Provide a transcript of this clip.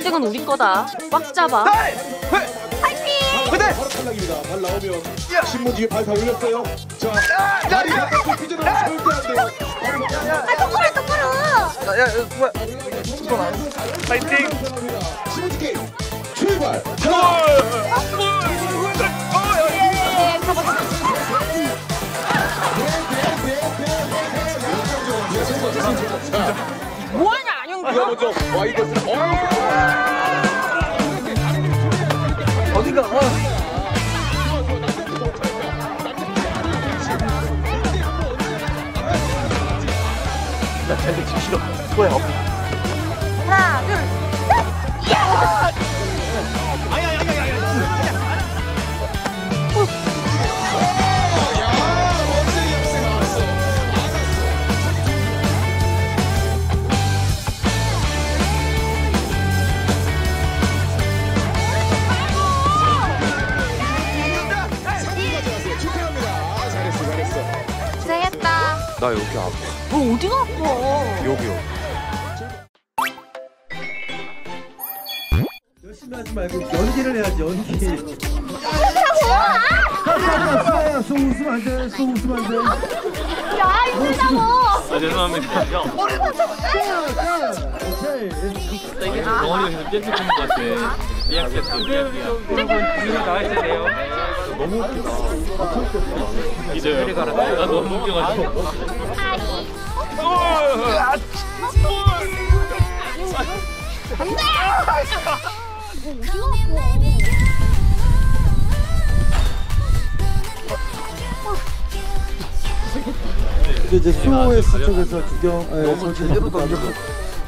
1등은 우리 거다. 꽉 잡아. 파이팅! 바로 탈락입니다. 발 나오면 신문지에 발 다 올렸어요. 자, 발이 바깥으로 삐져나오면 절대 안 돼요. 똑바로. 뭐야? 파이팅! 신문지 게임 출발! 뭐하냐 안영규? 먼저 와이드 어디가? 나 쟤들 지기 싫어. 뭐야? 하나, 둘, 셋! 야! 고생했다. 나 여기 아파. 너 어디가 아파? 여기요. 열심히 하지 말고 연기를 해야지 연기. 뭐야? 속 웃으면 안 돼. 속 웃으면 안 돼. 야, 힘들다고. 죄송합니다. 형. 오케이. 이게 덩어리가 계속 잼잼하는 것 같아. 리액션. 우리가 나와 있어야 돼요. 너무 웃기다. 이제 혈이 가라. 나 너무 웃겨가지고. 근데 이제 수호S 쪽에서 구경, 너무 제대로 던져.